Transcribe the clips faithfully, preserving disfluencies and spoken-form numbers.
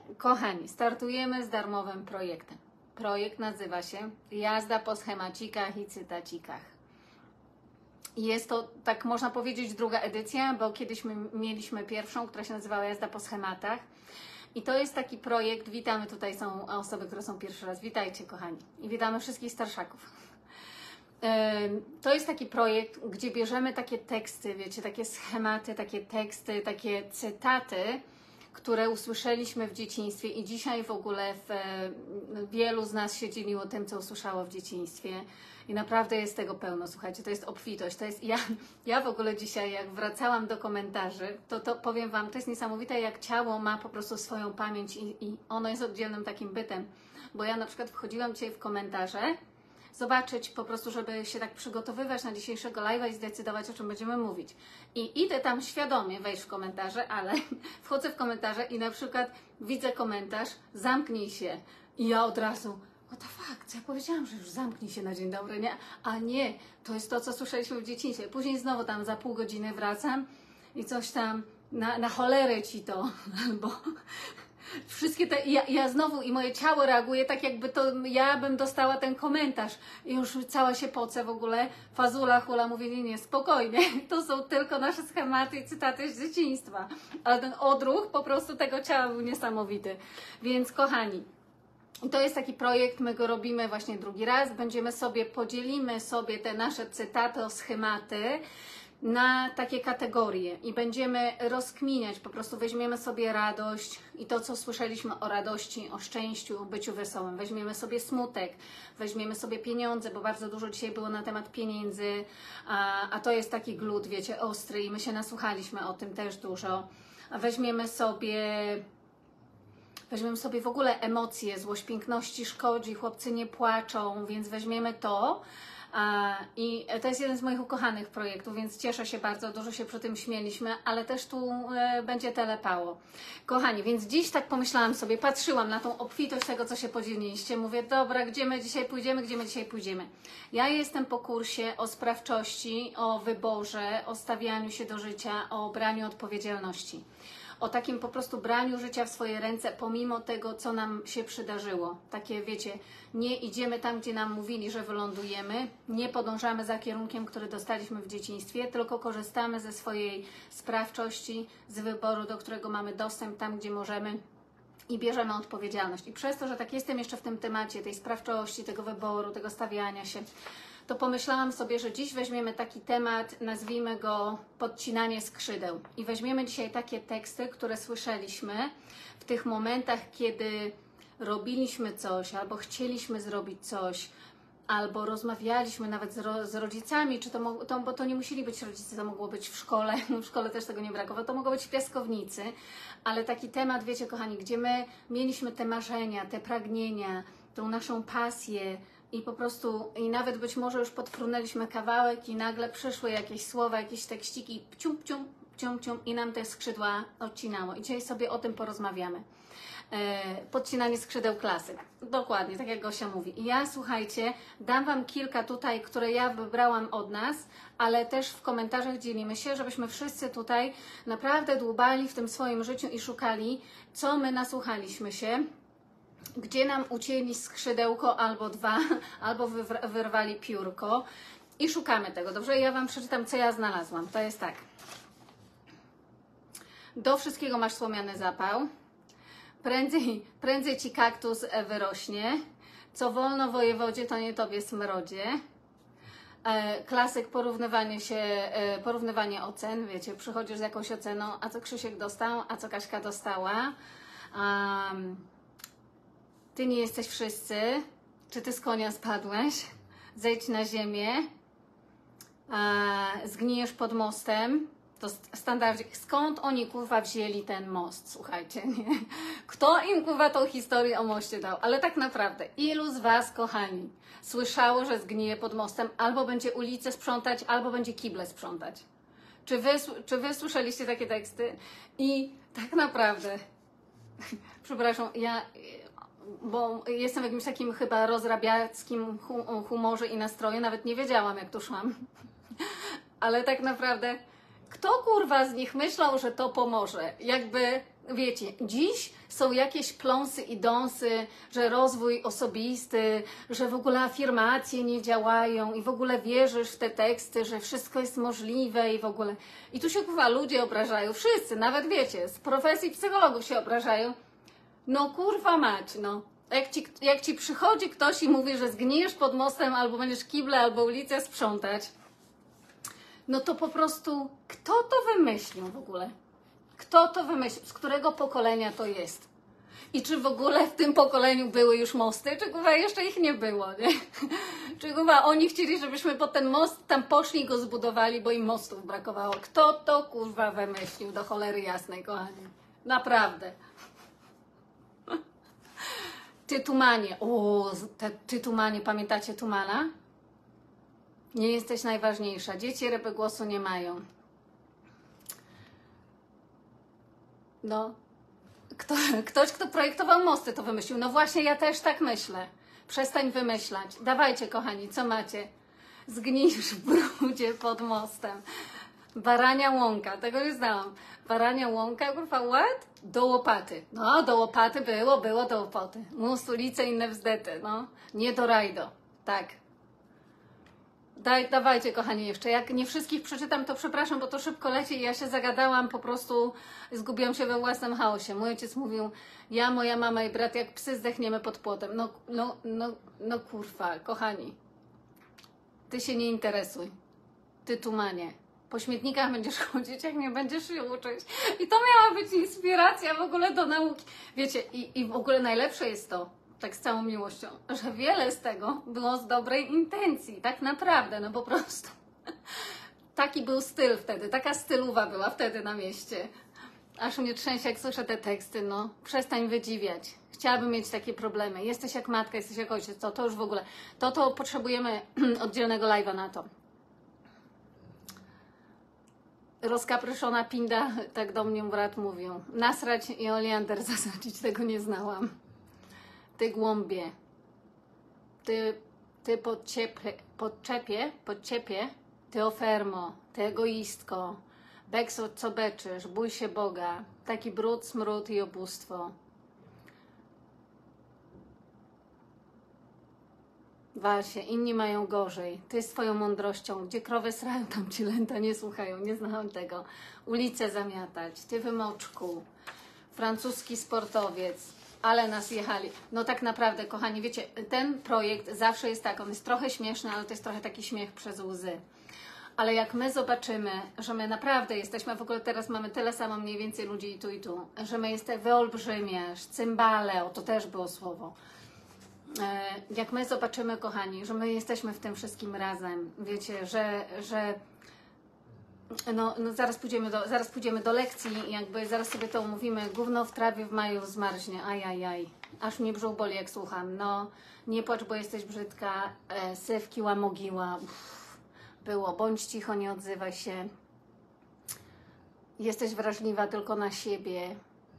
Kochani, startujemy z darmowym projektem. Projekt nazywa się Jazda po schemacikach i cytacikach. Jest to, tak można powiedzieć, druga edycja, bo kiedyś my mieliśmy pierwszą, która się nazywała Jazda po schematach. I to jest taki projekt, witamy, tutaj są osoby, które są pierwszy raz, witajcie kochani. I witamy wszystkich starszaków. To jest taki projekt, gdzie bierzemy takie teksty, wiecie, takie schematy, takie teksty, takie cytaty, które usłyszeliśmy w dzieciństwie i dzisiaj w ogóle w, wielu z nas się dzieliło tym, co usłyszało w dzieciństwie i naprawdę jest tego pełno, słuchajcie, to jest obfitość, to jest, ja, ja w ogóle dzisiaj jak wracałam do komentarzy, to, to powiem Wam, to jest niesamowite, jak ciało ma po prostu swoją pamięć i, i ono jest oddzielnym takim bytem, bo ja na przykład wchodziłam dzisiaj w komentarze, zobaczyć po prostu, żeby się tak przygotowywać na dzisiejszego live'a i zdecydować, o czym będziemy mówić. I idę tam świadomie wejść w komentarze, ale wchodzę w komentarze i na przykład widzę komentarz, zamknij się. I ja od razu, what the fuck, co ja powiedziałam, że już zamknij się na dzień dobry, nie? A nie, to jest to, co słyszeliśmy w dzieciństwie. Później znowu tam za pół godziny wracam i coś tam, na, na cholerę ci to, albo... Wszystkie te, ja, ja znowu i moje ciało reaguje tak, jakby to ja bym dostała ten komentarz i już cała się pocę w ogóle, fazula, hula, mówi, nie, nie, spokojnie, to są tylko nasze schematy i cytaty z dzieciństwa, ale ten odruch po prostu tego ciała był niesamowity, więc kochani, to jest taki projekt, my go robimy właśnie drugi raz, będziemy sobie, podzielimy sobie te nasze cytaty o schematy na takie kategorie i będziemy rozkminiać, po prostu weźmiemy sobie radość i to, co słyszeliśmy o radości, o szczęściu, o byciu wesołym, weźmiemy sobie smutek, weźmiemy sobie pieniądze, bo bardzo dużo dzisiaj było na temat pieniędzy, a, a to jest taki glut, wiecie, ostry i my się nasłuchaliśmy o tym też dużo. A weźmiemy sobie... Weźmiemy sobie w ogóle emocje, złość piękności szkodzi, chłopcy nie płaczą, więc weźmiemy to. I to jest jeden z moich ukochanych projektów, więc cieszę się bardzo, dużo się przy tym śmieliśmy, ale też tu będzie telepało. Kochani, więc dziś tak pomyślałam sobie, patrzyłam na tą obfitość tego, co się podzieliliście, mówię, dobra, gdzie my dzisiaj pójdziemy, gdzie my dzisiaj pójdziemy. Ja jestem po kursie o sprawczości, o wyborze, o stawianiu się do życia, o braniu odpowiedzialności. O takim po prostu braniu życia w swoje ręce, pomimo tego, co nam się przydarzyło. Takie, wiecie, nie idziemy tam, gdzie nam mówili, że wylądujemy, nie podążamy za kierunkiem, który dostaliśmy w dzieciństwie, tylko korzystamy ze swojej sprawczości, z wyboru, do którego mamy dostęp, tam, gdzie możemy i bierzemy odpowiedzialność. I przez to, że tak jestem jeszcze w tym temacie, tej sprawczości, tego wyboru, tego stawiania się, to pomyślałam sobie, że dziś weźmiemy taki temat, nazwijmy go podcinanie skrzydeł. I weźmiemy dzisiaj takie teksty, które słyszeliśmy w tych momentach, kiedy robiliśmy coś, albo chcieliśmy zrobić coś, albo rozmawialiśmy nawet z, ro, z rodzicami, czy to, to, bo to nie musieli być rodzice, to mogło być w szkole, w szkole też tego nie brakowało, to mogło być w piaskownicy, ale taki temat, wiecie kochani, gdzie my mieliśmy te marzenia, te pragnienia, tą naszą pasję, i po prostu, i nawet być może już podfrunęliśmy kawałek i nagle przyszły jakieś słowa, jakieś tekściki, cium, cium, cium, cium i nam te skrzydła odcinało. I dzisiaj sobie o tym porozmawiamy. E, podcinanie skrzydeł klasyk. Dokładnie, tak jak Gosia mówi. I ja, słuchajcie, dam Wam kilka tutaj, które ja wybrałam od nas, ale też w komentarzach dzielimy się, żebyśmy wszyscy tutaj naprawdę dłubali w tym swoim życiu i szukali, co my nasłuchaliśmy się, gdzie nam ucięli skrzydełko albo dwa, albo wyrwali piórko i szukamy tego. Dobrze, ja Wam przeczytam, co ja znalazłam. To jest tak. Do wszystkiego masz słomiany zapał. Prędzej, prędzej Ci kaktus wyrośnie. Co wolno wojewodzie, to nie Tobie smrodzie. Klasyk porównywanie się, porównywanie ocen. Wiecie, przychodzisz z jakąś oceną, a co Krzysiek dostał, a co Kaśka dostała. Um, Ty nie jesteś wszyscy, czy ty z konia spadłeś, zejdź na ziemię, e, zgnijesz pod mostem, to standardzik. Skąd oni kurwa wzięli ten most, słuchajcie, nie? Kto im kurwa tą historię o moście dał? Ale tak naprawdę, ilu z Was, kochani, słyszało, że zgnije pod mostem, albo będzie ulicę sprzątać, albo będzie kible sprzątać? Czy wy, czy wy słyszeliście takie teksty? I tak naprawdę, przepraszam, ja... bo jestem w jakimś takim chyba rozrabiackim humorze i nastroju, nawet nie wiedziałam, jak tu szłam. Ale tak naprawdę, kto kurwa z nich myślał, że to pomoże? Jakby wiecie, dziś są jakieś pląsy i dąsy, że rozwój osobisty, że w ogóle afirmacje nie działają i w ogóle wierzysz w te teksty, że wszystko jest możliwe i w ogóle. I tu się kurwa ludzie obrażają, wszyscy, nawet wiecie, z profesji psychologów się obrażają. No kurwa mać, no. Jak ci, jak ci przychodzi ktoś i mówi, że zgniesz pod mostem albo będziesz kible, albo ulicę sprzątać, no to po prostu kto to wymyślił w ogóle? Kto to wymyślił? Z którego pokolenia to jest? I czy w ogóle w tym pokoleniu były już mosty? Czy kurwa jeszcze ich nie było, nie? Czy kurwa oni chcieli, żebyśmy pod ten most tam poszli i go zbudowali, bo im mostów brakowało? Kto to kurwa wymyślił do cholery jasnej, kochani? Naprawdę. Tytumanie. O, te tytumanie. Pamiętacie Tumana? Nie jesteś najważniejsza. Dzieci repy głosu nie mają. No. Kto, ktoś, kto projektował mosty, to wymyślił. No właśnie, ja też tak myślę. Przestań wymyślać. Dawajcie, kochani, co macie? Zgnisz w brudzie pod mostem. Barania łąka, tego nie znałam. Barania łąka, kurwa, what? Do łopaty. No, do łopaty było, było do łopaty. Mus, ulice, inne wzdety, no. Nie do rajdo. Tak. Daj, dawajcie, kochani, jeszcze. Jak nie wszystkich przeczytam, to przepraszam, bo to szybko leci i ja się zagadałam, po prostu zgubiłam się we własnym chaosie. Mój ojciec mówił, ja, moja mama i brat, jak psy zdechniemy pod płotem. No, no, no, no kurwa, kochani. Ty się nie interesuj. Ty tumanie. Po śmietnikach będziesz chodzić, jak nie będziesz się uczyć. I to miała być inspiracja w ogóle do nauki. Wiecie, i, i w ogóle najlepsze jest to, tak z całą miłością, że wiele z tego było z dobrej intencji, tak naprawdę, no po prostu. Taki był styl wtedy, taka stylowa była wtedy na mieście. Aż mnie trzęsie, jak słyszę te teksty, no. Przestań wydziwiać. Chciałabym mieć takie problemy. Jesteś jak matka, jesteś jak ojciec, to, to już w ogóle, to to potrzebujemy oddzielnego live'a na to. Rozkapryszona pinda, tak do mnie brat mówił. Nasrać i oleander zasadzić, tego nie znałam. Ty głąbie. Ty, ty podciepie, podczepie, podciepie. Ty ofermo, ty egoistko. Bekso, co beczysz, bój się Boga. Taki brud, smród i obóstwo. Walsie, inni mają gorzej. Ty z twoją mądrością. Gdzie krowy srają, tam ci lęta nie słuchają. Nie znałam tego. Ulice zamiatać. Ty wymoczku. Francuski sportowiec. Ale nas jechali. No tak naprawdę, kochani, wiecie, ten projekt zawsze jest tak, on jest trochę śmieszny, ale to jest trochę taki śmiech przez łzy. Ale jak my zobaczymy, że my naprawdę jesteśmy, w ogóle teraz mamy tyle samo mniej więcej ludzi i tu i tu, że my jesteśmy wyolbrzymiasz, cymbale, o to też było słowo. Jak my zobaczymy, kochani, że my jesteśmy w tym wszystkim razem, wiecie, że, że no, no zaraz, pójdziemy do, zaraz pójdziemy do lekcji i jakby zaraz sobie to omówimy, gówno w trawie w maju zmarznie, ajajaj, aż mnie brzuch boli jak słucham, no nie płacz, bo jesteś brzydka, e, syf, kiła, mogiła, uff, było, bądź cicho, nie odzywaj się, jesteś wrażliwa tylko na siebie.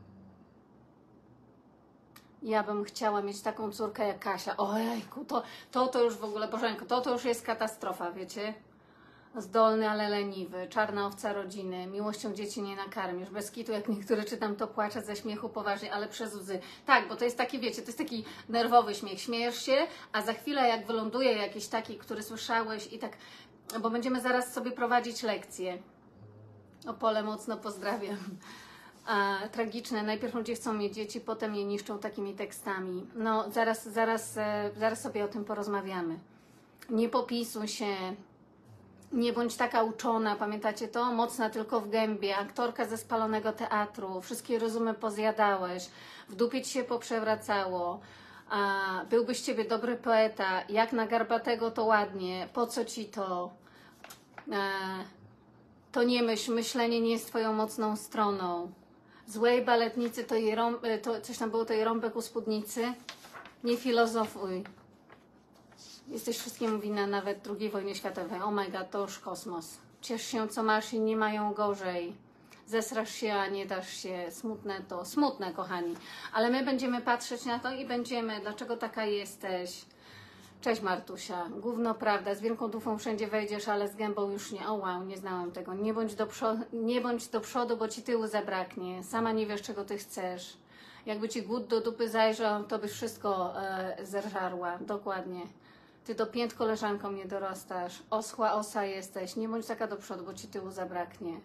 Ja bym chciała mieć taką córkę jak Kasia. Ojejku, to, to, to już w ogóle, Bożenko, to, to już jest katastrofa, wiecie? Zdolny, ale leniwy, czarna owca rodziny, miłością dzieci nie nakarmisz. Bez kitu, jak niektóre czytam, to płaczę ze śmiechu poważnie, ale przez łzy. Tak, bo to jest taki, wiecie, to jest taki nerwowy śmiech. Śmiejesz się, a za chwilę jak wyląduje jakiś taki, który słyszałeś i tak, bo będziemy zaraz sobie prowadzić lekcje. Opole mocno pozdrawiam. A, tragiczne. Najpierw ludzie chcą mieć dzieci, potem je niszczą takimi tekstami. No, zaraz, zaraz, e, zaraz sobie o tym porozmawiamy. Nie popisuj się, nie bądź taka uczona, pamiętacie to? Mocna tylko w gębie, aktorka ze spalonego teatru, wszystkie rozumy pozjadałeś, w dupie ci się poprzewracało, a, byłbyś z ciebie dobry poeta, jak na Garbatego to ładnie, po co ci to? E, to nie myśl, myślenie nie jest twoją mocną stroną. Złej baletnicy to, jej rąb, to coś tam było, to jej rąbek u spódnicy. Nie filozofuj. Jesteś wszystkim winna, nawet drugiej wojnie światowej. Oh my god, to już kosmos. Ciesz się, co masz, inni mają gorzej. Zesrasz się, a nie dasz się. Smutne to. Smutne, kochani. Ale my będziemy patrzeć na to i będziemy, dlaczego taka jesteś. Cześć Martusia. Gówno prawda, z wielką dufą wszędzie wejdziesz, ale z gębą już nie. O wow, nie znałam tego. Nie bądź do, przodu, nie bądź do przodu, bo ci tyłu zabraknie. Sama nie wiesz, czego ty chcesz. Jakby ci głód do dupy zajrzał, to byś wszystko e, zerżarła. Dokładnie. Ty do pięt koleżanką nie dorastasz. Oschła osa jesteś. Nie bądź taka do przodu, bo ci tyłu zabraknie.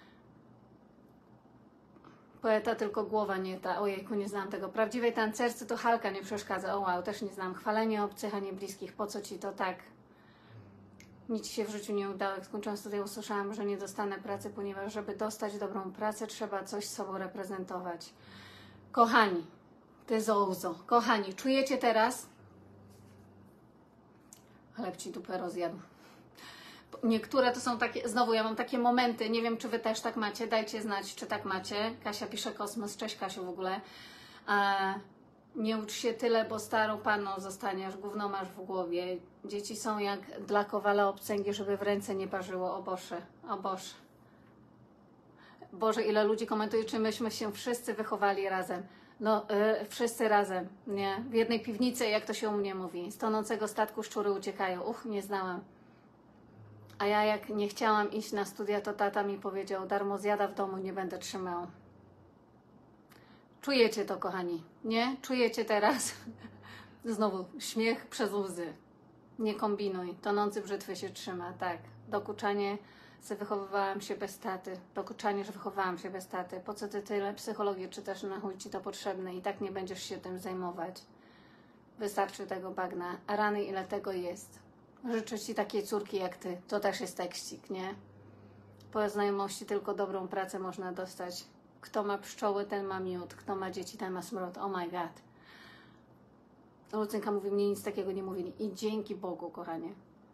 Poeta tylko głowa nie ta. Ojejku, nie znam tego. Prawdziwej tancerce to Halka nie przeszkadza. O wow, też nie znam. Chwalenie obcych, a nie bliskich. Po co ci to tak? Nic się w życiu nie udało. Jak skończyłam studia, usłyszałam, że nie dostanę pracy, ponieważ żeby dostać dobrą pracę, trzeba coś z sobą reprezentować. Kochani, ty zouzo, kochani, czujecie teraz? Chleb ci dupę rozjadł. Niektóre to są takie, znowu ja mam takie momenty, nie wiem czy wy też tak macie, dajcie znać czy tak macie. Kasia pisze kosmos, cześć Kasiu w ogóle. E, nie ucz się tyle, bo starą panną zostaniesz, gówno masz w głowie. Dzieci są jak dla kowala obcęgi, żeby w ręce nie parzyło, o Boże, o Boże. Boże, ile ludzi komentuje, czy myśmy się wszyscy wychowali razem. No, yy, wszyscy razem, nie? W jednej piwnicy, jak to się u mnie mówi. Z tonącego statku szczury uciekają. Uch, nie znałam. A ja jak nie chciałam iść na studia, to tata mi powiedział, darmo zjada w domu, nie będę trzymał. Czujecie to, kochani, nie? Czujecie teraz? Znowu, śmiech przez łzy. Nie kombinuj, tonący brzytwy się trzyma, tak. Dokuczanie, że wychowywałam się bez taty. Dokuczanie, że wychowałam się bez taty. Po co ty tyle psychologii czytasz, na chuj ci to potrzebne i tak nie będziesz się tym zajmować. Wystarczy tego bagna. A rany, ile tego jest. Życzę ci takiej córki jak ty. To też jest tekstik, nie? Po znajomości tylko dobrą pracę można dostać. Kto ma pszczoły, ten ma miód. Kto ma dzieci, ten ma smród. Oh my god. Lucynka mówi, mnie nic takiego nie mówili. I dzięki Bogu, kochanie.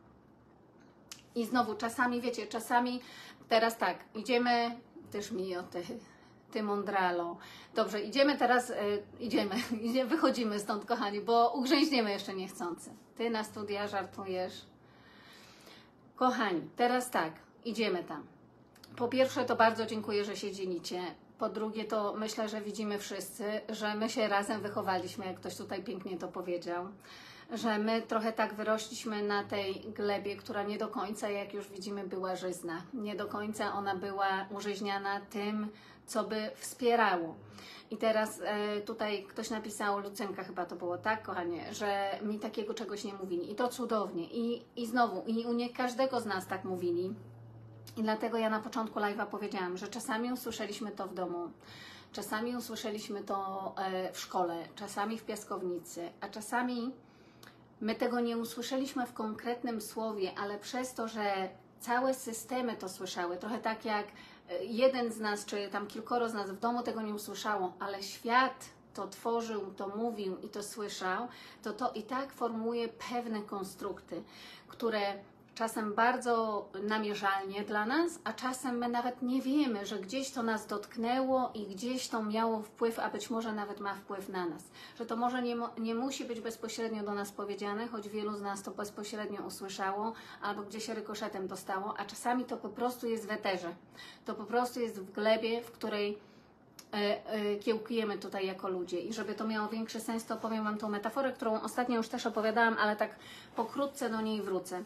I znowu, czasami, wiecie, czasami, teraz tak, idziemy, też mi o ty, ty mądralo. Dobrze, idziemy teraz, y, idziemy, idziemy, wychodzimy stąd, kochani, bo ugrzęźniemy jeszcze niechcący. Ty na studia żartujesz. Kochani, teraz tak, idziemy tam. Po pierwsze, to bardzo dziękuję, że się dzielicie. Po drugie, to myślę, że widzimy wszyscy, że my się razem wychowaliśmy, jak ktoś tutaj pięknie to powiedział. Że my trochę tak wyrośliśmy na tej glebie, która nie do końca, jak już widzimy, była żyzna. Nie do końca ona była użyźniana tym, co by wspierało. I teraz e, tutaj ktoś napisał, Lucynka chyba to było, tak kochanie, że mi takiego czegoś nie mówili. I to cudownie. I, i znowu, i u nie każdego z nas tak mówili. I dlatego ja na początku live'a powiedziałam, że czasami usłyszeliśmy to w domu, czasami usłyszeliśmy to e, w szkole, czasami w piaskownicy, a czasami my tego nie usłyszeliśmy w konkretnym słowie, ale przez to, że całe systemy to słyszały, trochę tak jak jeden z nas, czy tam kilkoro z nas w domu tego nie usłyszało, ale świat to tworzył, to mówił i to słyszał, to to i tak formuje pewne konstrukty, które czasem bardzo namierzalnie dla nas, a czasem my nawet nie wiemy, że gdzieś to nas dotknęło i gdzieś to miało wpływ, a być może nawet ma wpływ na nas. Że to może nie, nie musi być bezpośrednio do nas powiedziane, choć wielu z nas to bezpośrednio usłyszało albo gdzieś rykoszetem dostało, a czasami to po prostu jest w eterze. To po prostu jest w glebie, w której e, e, kiełkujemy tutaj jako ludzie. I żeby to miało większy sens, to opowiem Wam tą metaforę, którą ostatnio już też opowiadałam, ale tak pokrótce do niej wrócę.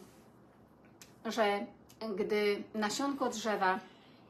Że gdy nasionko drzewa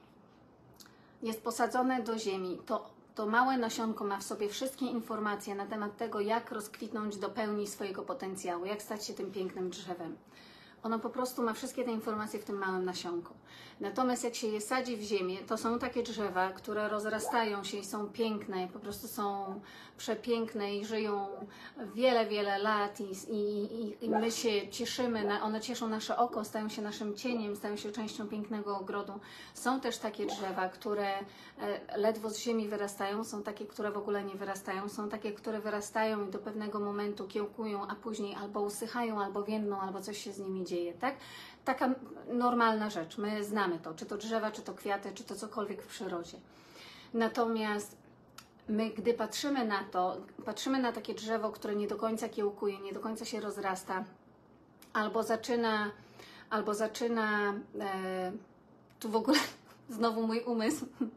jest posadzone do ziemi, to, to małe nasionko ma w sobie wszystkie informacje na temat tego, jak rozkwitnąć do pełni swojego potencjału, jak stać się tym pięknym drzewem. Ono po prostu ma wszystkie te informacje w tym małym nasionku. Natomiast jak się je sadzi w ziemię, to są takie drzewa, które rozrastają się i są piękne, po prostu są przepiękne i żyją wiele, wiele lat i, i, i my się cieszymy, na, one cieszą nasze oko, stają się naszym cieniem, stają się częścią pięknego ogrodu. Są też takie drzewa, które ledwo z ziemi wyrastają, są takie, które w ogóle nie wyrastają, są takie, które wyrastają i do pewnego momentu kiełkują, a później albo usychają, albo więdną, albo coś się z nimi dzieje, tak? Taka normalna rzecz, my znamy to, czy to drzewa, czy to kwiaty, czy to cokolwiek w przyrodzie. Natomiast my, gdy patrzymy na to, patrzymy na takie drzewo, które nie do końca kiełkuje, nie do końca się rozrasta, albo zaczyna, albo zaczyna, e, tu w ogóle znowu mój umysł,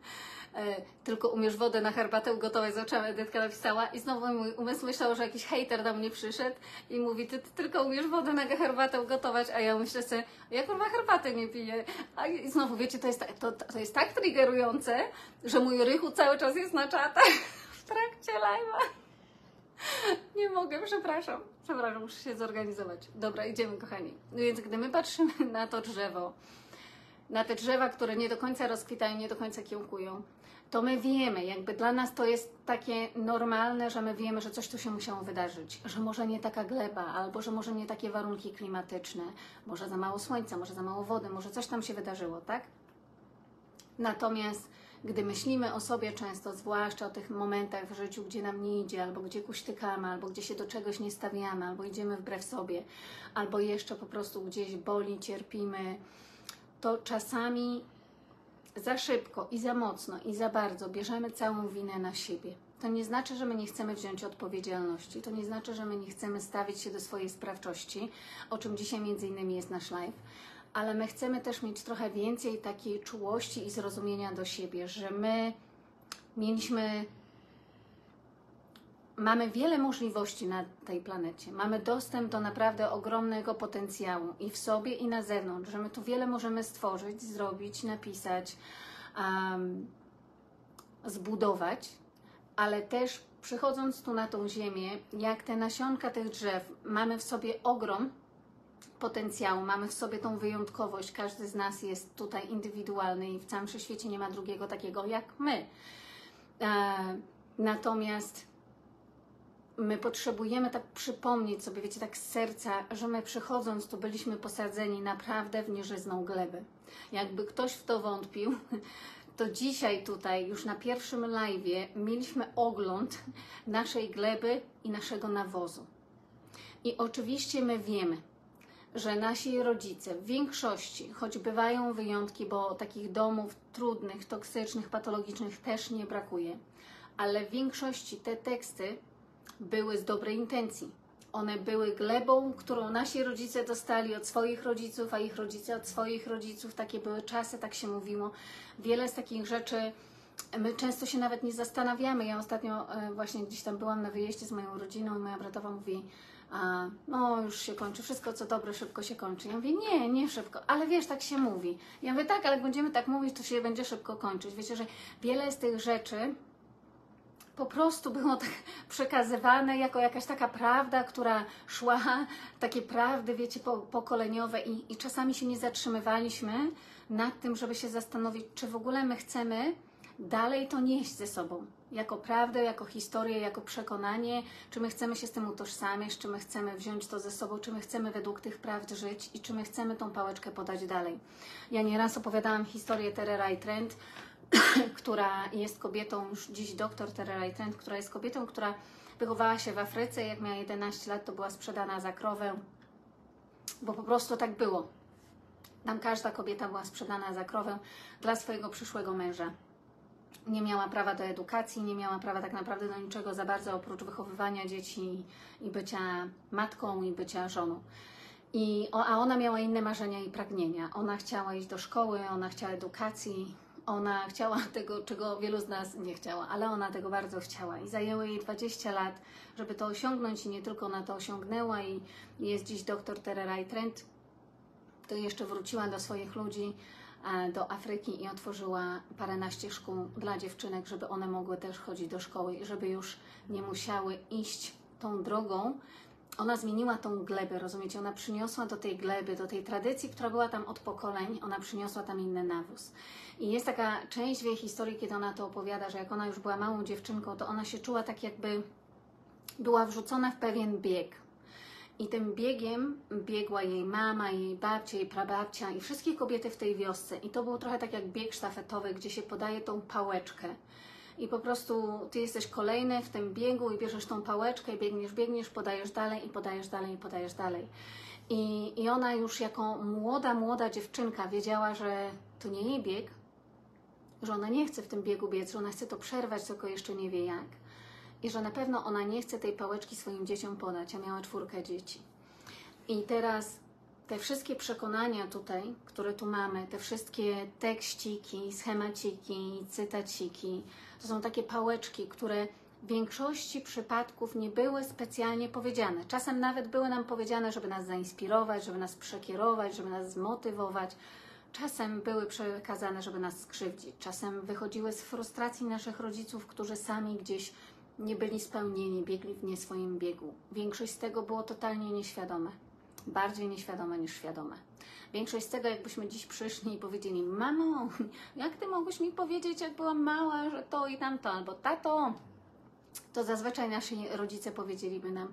e, tylko umiesz wodę na herbatę ugotować, zaczęłam, Edytka napisała i znowu mój umysł myślał, że jakiś hejter do mnie przyszedł i mówi, ty, ty tylko umiesz wodę na herbatę ugotować, a ja myślę sobie, ja kurwa herbatę nie piję. A i znowu, wiecie, to jest, to, to jest tak triggerujące, że mój rychu cały czas jest na czatach w trakcie live'a. Nie mogę, przepraszam, przepraszam, muszę się zorganizować. Dobra, idziemy, kochani. No więc gdy my patrzymy na to drzewo, na te drzewa, które nie do końca rozkwitają, nie do końca kiełkują, to my wiemy, jakby dla nas to jest takie normalne, że my wiemy, że coś tu się musiało wydarzyć, że może nie taka gleba, albo że może nie takie warunki klimatyczne, może za mało słońca, może za mało wody, może coś tam się wydarzyło, tak? Natomiast gdy myślimy o sobie często, zwłaszcza o tych momentach w życiu, gdzie nam nie idzie, albo gdzie kuśtykamy, albo gdzie się do czegoś nie stawiamy, albo idziemy wbrew sobie, albo jeszcze po prostu gdzieś boli, cierpimy, to czasami za szybko i za mocno i za bardzo bierzemy całą winę na siebie. To nie znaczy, że my nie chcemy wziąć odpowiedzialności, to nie znaczy, że my nie chcemy stawić się do swojej sprawczości, o czym dzisiaj między innymi jest nasz live, ale my chcemy też mieć trochę więcej takiej czułości i zrozumienia do siebie, że my mieliśmy, mamy wiele możliwości na tej planecie, mamy dostęp do naprawdę ogromnego potencjału i w sobie, i na zewnątrz, że my tu wiele możemy stworzyć, zrobić, napisać, um, zbudować, ale też przychodząc tu na tą ziemię, jak te nasionka tych drzew, mamy w sobie ogrom potencjału, mamy w sobie tą wyjątkowość, każdy z nas jest tutaj indywidualny i w całym wszechświecie nie ma drugiego takiego jak my. E, natomiast my potrzebujemy tak przypomnieć sobie, wiecie, tak z serca, że my przychodząc tu byliśmy posadzeni naprawdę w nieżyzną glebę. Jakby ktoś w to wątpił, to dzisiaj tutaj już na pierwszym live'ie mieliśmy ogląd naszej gleby i naszego nawozu. I oczywiście my wiemy, że nasi rodzice w większości, choć bywają wyjątki, bo takich domów trudnych, toksycznych, patologicznych też nie brakuje, ale w większości te teksty były z dobrej intencji. One były glebą, którą nasi rodzice dostali od swoich rodziców, a ich rodzice od swoich rodziców. Takie były czasy, tak się mówiło. Wiele z takich rzeczy my często się nawet nie zastanawiamy. Ja ostatnio właśnie gdzieś tam byłam na wyjeździe z moją rodziną i moja bratowa mówi, a, no już się kończy, wszystko co dobre szybko się kończy. Ja mówię, nie, nie szybko, ale wiesz, tak się mówi. Ja mówię, tak, ale jak będziemy tak mówić, to się będzie szybko kończyć. Wiecie, że wiele z tych rzeczy po prostu było tak przekazywane jako jakaś taka prawda, która szła, takie prawdy, wiecie, po, pokoleniowe i, i czasami się nie zatrzymywaliśmy nad tym, żeby się zastanowić, czy w ogóle my chcemy dalej to nieść ze sobą. Jako prawdę, jako historię, jako przekonanie, czy my chcemy się z tym utożsamiać, czy my chcemy wziąć to ze sobą, czy my chcemy według tych prawd żyć i czy my chcemy tą pałeczkę podać dalej. Ja nieraz opowiadałam historię Terera i Trent, która jest kobietą, już dziś doktor Terera i Trent, która jest kobietą, która wychowała się w Afryce, jak miała jedenaście lat, to była sprzedana za krowę, bo po prostu tak było. Tam każda kobieta była sprzedana za krowę dla swojego przyszłego męża. Nie miała prawa do edukacji, nie miała prawa tak naprawdę do niczego za bardzo oprócz wychowywania dzieci i bycia matką i bycia żoną. I, a ona miała inne marzenia i pragnienia. Ona chciała iść do szkoły, ona chciała edukacji, ona chciała tego, czego wielu z nas nie chciała, ale ona tego bardzo chciała i zajęło jej dwadzieścia lat, żeby to osiągnąć i nie tylko na to osiągnęła i jest dziś doktor Terera i Trent. To jeszcze wróciła do swoich ludzi, do Afryki i otworzyła paręnaście szkół dla dziewczynek, żeby one mogły też chodzić do szkoły i żeby już nie musiały iść tą drogą. Ona zmieniła tą glebę, rozumiecie? Ona przyniosła do tej gleby, do tej tradycji, która była tam od pokoleń, ona przyniosła tam inny nawóz. I jest taka część w jej historii, kiedy ona to opowiada, że jak ona już była małą dziewczynką, to ona się czuła tak, jakby była wrzucona w pewien bieg. I tym biegiem biegła jej mama, jej babcia, jej prababcia i wszystkie kobiety w tej wiosce. I to było trochę tak jak bieg sztafetowy, gdzie się podaje tą pałeczkę. I po prostu ty jesteś kolejny w tym biegu i bierzesz tą pałeczkę i biegniesz, biegniesz, podajesz dalej i podajesz dalej i podajesz dalej. I, i ona już jako młoda, młoda dziewczynka wiedziała, że to nie jej bieg, że ona nie chce w tym biegu biec, że ona chce to przerwać, tylko jeszcze nie wie jak. I że na pewno ona nie chce tej pałeczki swoim dzieciom podać, a miała czwórkę dzieci. I teraz te wszystkie przekonania tutaj, które tu mamy, te wszystkie tekściki, schemaciki, cytaciki, to są takie pałeczki, które w większości przypadków nie były specjalnie powiedziane. Czasem nawet były nam powiedziane, żeby nas zainspirować, żeby nas przekierować, żeby nas zmotywować. Czasem były przekazane, żeby nas skrzywdzić. Czasem wychodziły z frustracji naszych rodziców, którzy sami gdzieś nie byli spełnieni, biegli w nie swoim biegu. Większość z tego było totalnie nieświadome. Bardziej nieświadome niż świadome. Większość z tego, jakbyśmy dziś przyszli i powiedzieli: mamo, jak ty mogłeś mi powiedzieć, jak byłam mała, że to i tamto, albo tato, to zazwyczaj nasi rodzice powiedzieliby nam,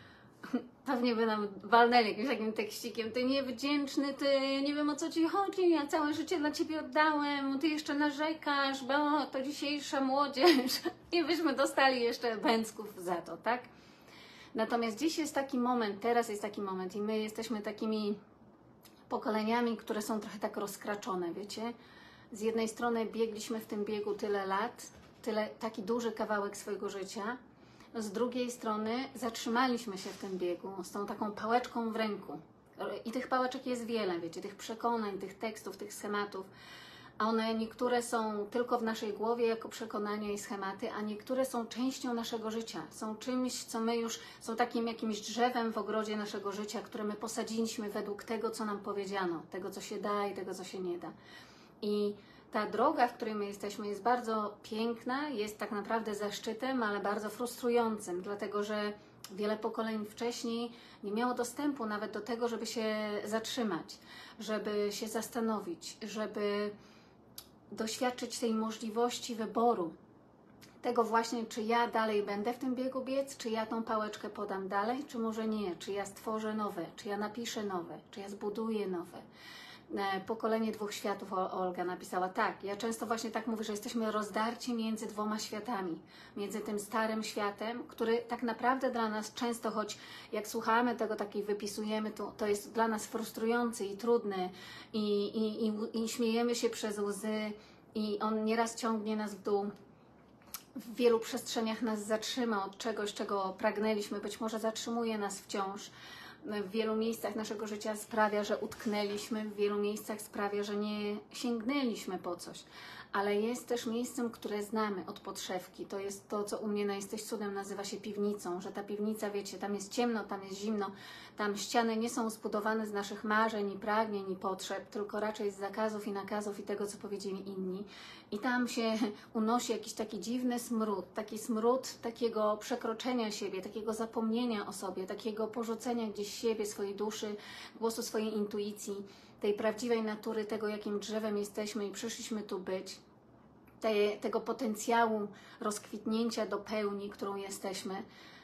pewnie by nam walnęli jakimś takim tekścikiem: ty niewdzięczny, ty nie wiem, o co ci chodzi, ja całe życie dla ciebie oddałem, ty jeszcze narzekasz, bo to dzisiejsza młodzież. I byśmy dostali jeszcze bęcków za to, tak? Natomiast dziś jest taki moment, teraz jest taki moment i my jesteśmy takimi pokoleniami, które są trochę tak rozkraczone, wiecie? Z jednej strony biegliśmy w tym biegu tyle lat, tyle, taki duży kawałek swojego życia, z drugiej strony zatrzymaliśmy się w tym biegu z tą taką pałeczką w ręku. I tych pałeczek jest wiele, wiecie, tych przekonań, tych tekstów, tych schematów. A one niektóre są tylko w naszej głowie jako przekonania i schematy, a niektóre są częścią naszego życia. Są czymś, co my już, są takim jakimś drzewem w ogrodzie naszego życia, które my posadziliśmy według tego, co nam powiedziano, tego, co się da i tego, co się nie da. I ta droga, w której my jesteśmy, jest bardzo piękna, jest tak naprawdę zaszczytem, ale bardzo frustrującym, dlatego że wiele pokoleń wcześniej nie miało dostępu nawet do tego, żeby się zatrzymać, żeby się zastanowić, żeby doświadczyć tej możliwości wyboru. Tego właśnie, czy ja dalej będę w tym biegu biec, czy ja tą pałeczkę podam dalej, czy może nie, czy ja stworzę nowe, czy ja napiszę nowe, czy ja zbuduję nowe. Pokolenie dwóch światów, Olga napisała. Tak, ja często właśnie tak mówię, że jesteśmy rozdarci między dwoma światami. Między tym starym światem, który tak naprawdę dla nas często, choć jak słuchamy tego, tak i wypisujemy, to, to jest dla nas frustrujący i trudny i, i, i, i śmiejemy się przez łzy i on nieraz ciągnie nas w dół. W wielu przestrzeniach nas zatrzyma od czegoś, czego pragnęliśmy, być może zatrzymuje nas wciąż. W wielu miejscach naszego życia sprawia, że utknęliśmy, w wielu miejscach sprawia, że nie sięgnęliśmy po coś. Ale jest też miejscem, które znamy od podszewki. To jest to, co u mnie na Jesteś Cudem nazywa się piwnicą, że ta piwnica, wiecie, tam jest ciemno, tam jest zimno, tam ściany nie są zbudowane z naszych marzeń i pragnień i potrzeb, tylko raczej z zakazów i nakazów i tego, co powiedzieli inni. I tam się unosi jakiś taki dziwny smród, taki smród takiego przekroczenia siebie, takiego zapomnienia o sobie, takiego porzucenia gdzieś siebie, swojej duszy, głosu swojej intuicji, tej prawdziwej natury, tego, jakim drzewem jesteśmy i przyszliśmy tu być, te, tego potencjału rozkwitnięcia do pełni, którą jesteśmy,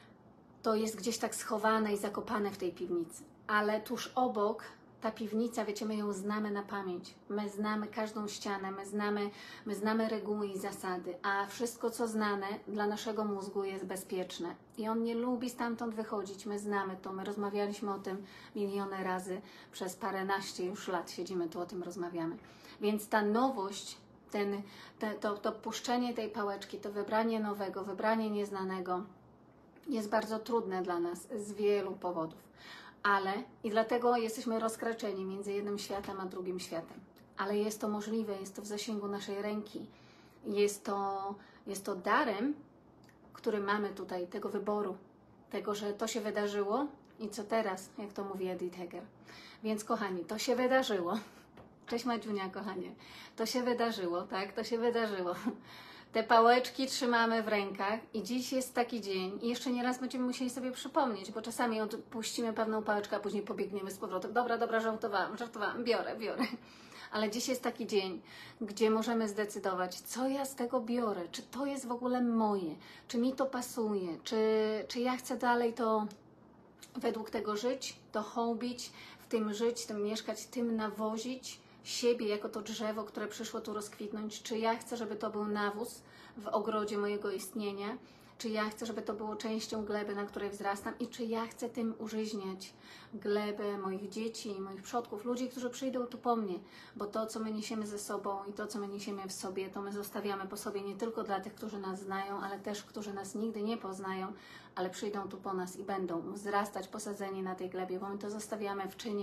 to jest gdzieś tak schowane i zakopane w tej piwnicy. Ale tuż obok ta piwnica, wiecie, my ją znamy na pamięć. My znamy każdą ścianę, my znamy, my znamy reguły i zasady, a wszystko, co znane, dla naszego mózgu jest bezpieczne. I on nie lubi stamtąd wychodzić. My znamy to, my rozmawialiśmy o tym miliony razy, przez paręnaście już lat siedzimy tu, o tym rozmawiamy. Więc ta nowość, ten, te, to, to puszczenie tej pałeczki, to wybranie nowego, wybranie nieznanego jest bardzo trudne dla nas z wielu powodów. Ale i dlatego jesteśmy rozkraczeni między jednym światem a drugim światem. Ale jest to możliwe, jest to w zasięgu naszej ręki. Jest to, jest to darem, który mamy tutaj, tego wyboru, tego, że to się wydarzyło i co teraz, jak to mówi Edith Heger. Więc kochani, to się wydarzyło. Cześć Madziunia, kochanie. To się wydarzyło, tak? To się wydarzyło. Te pałeczki trzymamy w rękach i dziś jest taki dzień i jeszcze nieraz będziemy musieli sobie przypomnieć, bo czasami odpuścimy pewną pałeczkę, a później pobiegniemy z powrotem. Dobra, dobra, żartowałam, żartowałam, biorę, biorę. Ale dziś jest taki dzień, gdzie możemy zdecydować, co ja z tego biorę, czy to jest w ogóle moje, czy mi to pasuje, czy, czy ja chcę dalej to według tego żyć, to hołbić, w tym żyć, tym mieszkać, tym nawozić siebie jako to drzewo, które przyszło tu rozkwitnąć, czy ja chcę, żeby to był nawóz w ogrodzie mojego istnienia, czy ja chcę, żeby to było częścią gleby, na której wzrastam i czy ja chcę tym użyźniać glebę moich dzieci, moich przodków, ludzi, którzy przyjdą tu po mnie, bo to, co my niesiemy ze sobą i to, co my niesiemy w sobie, to my zostawiamy po sobie nie tylko dla tych, którzy nas znają, ale też, którzy nas nigdy nie poznają, ale przyjdą tu po nas i będą wzrastać posadzeni na tej glebie, bo my to zostawiamy w czynie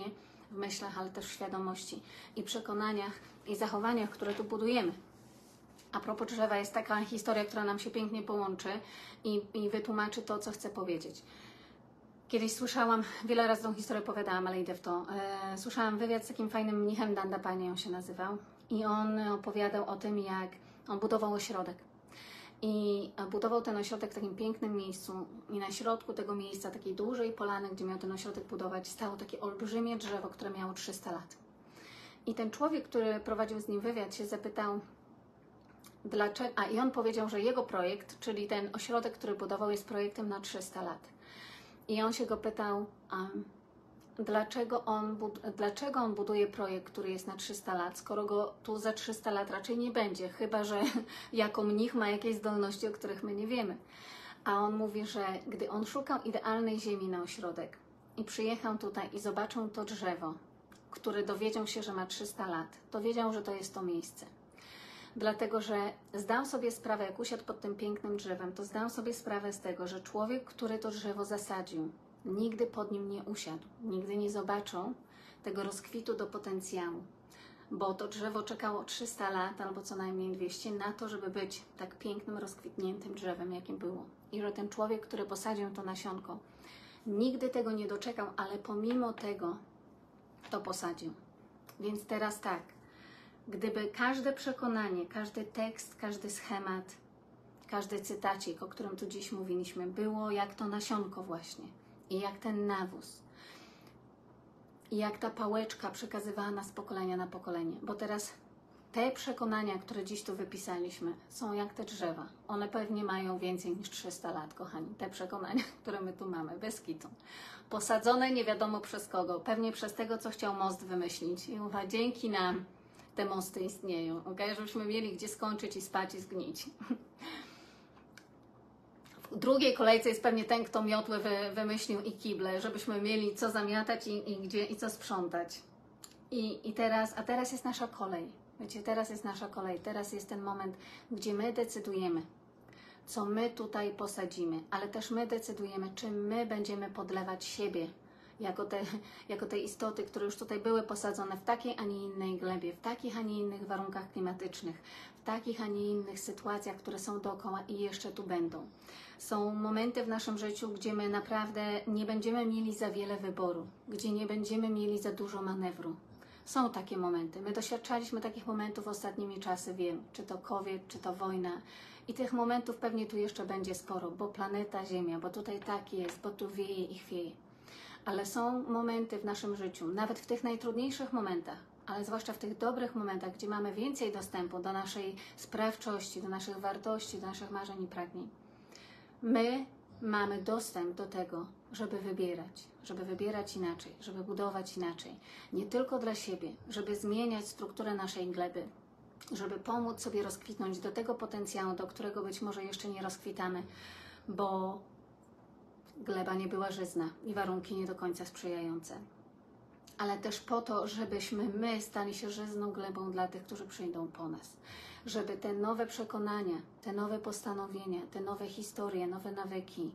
w myślach, ale też w świadomości i przekonaniach i zachowaniach, które tu budujemy. A propos drzewa jest taka historia, która nam się pięknie połączy i, i wytłumaczy to, co chcę powiedzieć. Kiedyś słyszałam, wiele razy tą historię opowiadałam, ale idę w to. E, słyszałam wywiad z takim fajnym mnichem, Dandapani on się nazywał. I on opowiadał o tym, jak on budował ośrodek. I budował ten ośrodek w takim pięknym miejscu. I na środku tego miejsca, takiej dużej polany, gdzie miał ten ośrodek budować, stało takie olbrzymie drzewo, które miało trzysta lat. I ten człowiek, który prowadził z nim wywiad, się zapytał, dlaczego... A i on powiedział, że jego projekt, czyli ten ośrodek, który budował, jest projektem na trzysta lat. I on się go pytał, um, dlaczego, on dlaczego on buduje projekt, który jest na trzysta lat, skoro go tu za trzysta lat raczej nie będzie, chyba że jako mnich ma jakieś zdolności, o których my nie wiemy. A on mówi, że gdy on szukał idealnej ziemi na ośrodek i przyjechał tutaj i zobaczył to drzewo, które dowiedział się, że ma trzysta lat, to wiedział, że to jest to miejsce. Dlatego, że zdał sobie sprawę, jak usiadł pod tym pięknym drzewem, to zdał sobie sprawę z tego, że człowiek, który to drzewo zasadził, nigdy pod nim nie usiadł, nigdy nie zobaczył tego rozkwitu do potencjału, bo to drzewo czekało trzysta lat, albo co najmniej dwieście, na to, żeby być tak pięknym, rozkwitniętym drzewem, jakim było. I że ten człowiek, który posadził to nasionko, nigdy tego nie doczekał, ale pomimo tego to posadził. Więc teraz tak, gdyby każde przekonanie, każdy tekst, każdy schemat, każdy cytacik, o którym tu dziś mówiliśmy, było jak to nasionko właśnie i jak ten nawóz i jak ta pałeczka przekazywana z pokolenia na pokolenie, bo teraz te przekonania, które dziś tu wypisaliśmy, są jak te drzewa. One pewnie mają więcej niż trzysta lat, kochani. Te przekonania, które my tu mamy, bez kitu. Posadzone nie wiadomo przez kogo, pewnie przez tego, co chciał most wymyślić. I uwaga, dzięki nam te mosty istnieją, okay? Żebyśmy mieli gdzie skończyć i spać i zgnić. W drugiej kolejce jest pewnie ten, kto miotły wy, wymyślił i kible, żebyśmy mieli co zamiatać i, i gdzie i co sprzątać. I, i teraz, a teraz jest nasza kolej. Wiecie, teraz jest nasza kolej. Teraz jest ten moment, gdzie my decydujemy, co my tutaj posadzimy, ale też my decydujemy, czy my będziemy podlewać siebie jako te, jako te istoty, które już tutaj były posadzone w takiej, a nie innej glebie, w takich, a nie innych warunkach klimatycznych, w takich, a nie innych sytuacjach, które są dookoła i jeszcze tu będą. Są momenty w naszym życiu, gdzie my naprawdę nie będziemy mieli za wiele wyboru, gdzie nie będziemy mieli za dużo manewru. Są takie momenty. My doświadczaliśmy takich momentów ostatnimi czasy, wiem, czy to COVID, czy to wojna. I tych momentów pewnie tu jeszcze będzie sporo, bo planeta Ziemia, bo tutaj tak jest, bo tu wieje i chwieje. Ale są momenty w naszym życiu, nawet w tych najtrudniejszych momentach, ale zwłaszcza w tych dobrych momentach, gdzie mamy więcej dostępu do naszej sprawczości, do naszych wartości, do naszych marzeń i pragnień. My mamy dostęp do tego, żeby wybierać, żeby wybierać inaczej, żeby budować inaczej. Nie tylko dla siebie, żeby zmieniać strukturę naszej gleby, żeby pomóc sobie rozkwitnąć do tego potencjału, do którego być może jeszcze nie rozkwitamy, bo gleba nie była żyzna i warunki nie do końca sprzyjające. Ale też po to, żebyśmy my stali się żyzną glebą dla tych, którzy przyjdą po nas. Żeby te nowe przekonania, te nowe postanowienia, te nowe historie, nowe nawyki,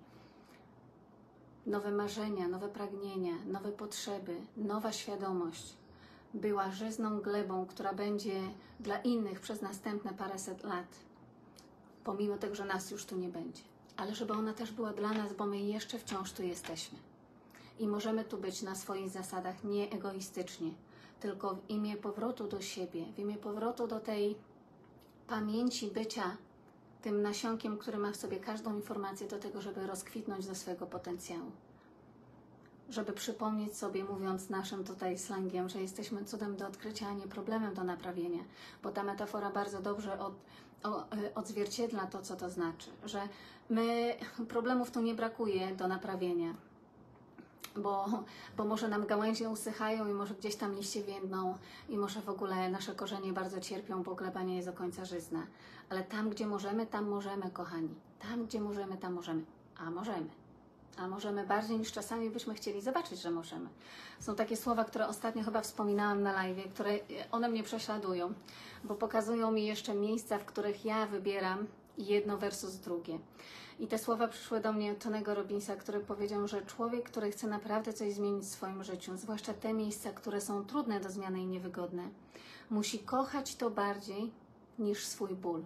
nowe marzenia, nowe pragnienia, nowe potrzeby, nowa świadomość była żyzną glebą, która będzie dla innych przez następne paręset lat, pomimo tego, że nas już tu nie będzie. Ale żeby ona też była dla nas, bo my jeszcze wciąż tu jesteśmy. I możemy tu być na swoich zasadach, nie egoistycznie, tylko w imię powrotu do siebie, w imię powrotu do tej pamięci bycia tym nasionkiem, który ma w sobie każdą informację do tego, żeby rozkwitnąć do swojego potencjału. Żeby przypomnieć sobie, mówiąc naszym tutaj slangiem, że jesteśmy cudem do odkrycia, a nie problemem do naprawienia, bo ta metafora bardzo dobrze od, o, odzwierciedla to, co to znaczy, że my, problemów tu nie brakuje do naprawienia, bo, bo może nam gałęzie usychają i może gdzieś tam liście więdną i może w ogóle nasze korzenie bardzo cierpią, bo gleba nie jest do końca żyzna. Ale tam, gdzie możemy, tam możemy, kochani. Tam, gdzie możemy, tam możemy. A możemy. A możemy bardziej niż czasami byśmy chcieli zobaczyć, że możemy. Są takie słowa, które ostatnio chyba wspominałam na live, które one mnie prześladują, bo pokazują mi jeszcze miejsca, w których ja wybieram jedno versus drugie. I te słowa przyszły do mnie od Tonego Robbinsa, który powiedział, że człowiek, który chce naprawdę coś zmienić w swoim życiu, zwłaszcza te miejsca, które są trudne do zmiany i niewygodne, musi kochać to bardziej niż swój ból.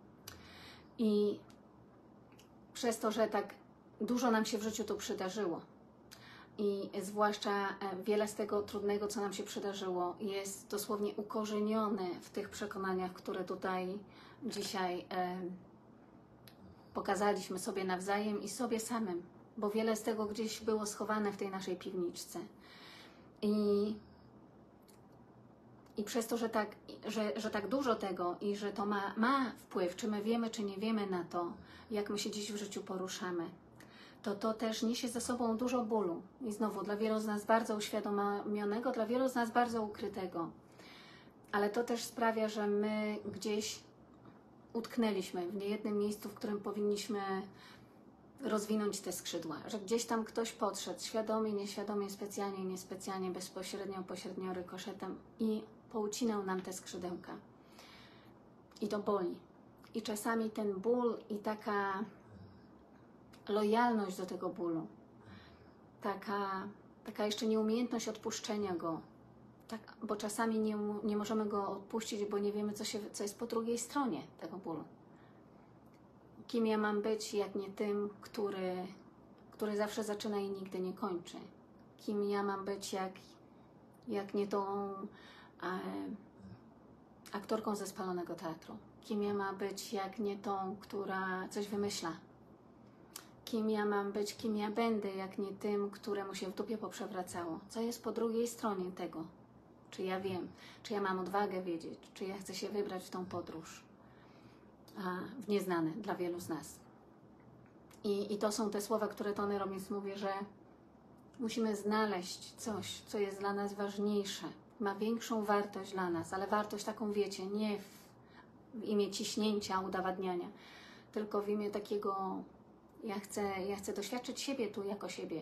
I przez to, że tak dużo nam się w życiu tu przydarzyło i zwłaszcza wiele z tego trudnego, co nam się przydarzyło, jest dosłownie ukorzenione w tych przekonaniach, które tutaj dzisiaj e, pokazaliśmy sobie nawzajem i sobie samym, bo wiele z tego gdzieś było schowane w tej naszej piwniczce. I, i przez to, że tak, że, że tak dużo tego i że to ma, ma wpływ, czy my wiemy, czy nie wiemy na to, jak my się dziś w życiu poruszamy, to to też niesie ze sobą dużo bólu. I znowu dla wielu z nas bardzo uświadomionego, dla wielu z nas bardzo ukrytego. Ale to też sprawia, że my gdzieś utknęliśmy w niejednym miejscu, w którym powinniśmy rozwinąć te skrzydła. Że gdzieś tam ktoś podszedł, świadomie, nieświadomie, specjalnie, niespecjalnie, bezpośrednio, pośrednio, rykoszetem i poucinał nam te skrzydełka. I to boli. I czasami ten ból i taka lojalność do tego bólu, taka, taka jeszcze nieumiejętność odpuszczenia go, tak, bo czasami nie, nie możemy go odpuścić, bo nie wiemy, co, się, co jest po drugiej stronie tego bólu. Kim ja mam być, jak nie tym, który, który zawsze zaczyna i nigdy nie kończy? Kim ja mam być, jak, jak nie tą e, aktorką ze spalonego teatru? Kim ja mam być, jak nie tą, która coś wymyśla? Kim ja mam być, kim ja będę, jak nie tym, któremu się w dupie poprzewracało? Co jest po drugiej stronie tego? Czy ja wiem? Czy ja mam odwagę wiedzieć? Czy ja chcę się wybrać w tą podróż? A, w nieznane dla wielu z nas. I, I to są te słowa, które Tony Robbins mówi, że musimy znaleźć coś, co jest dla nas ważniejsze, ma większą wartość dla nas, ale wartość taką, wiecie, nie w, w imię ciśnięcia, udowadniania, tylko w imię takiego, ja chcę, ja chcę doświadczyć siebie tu jako siebie.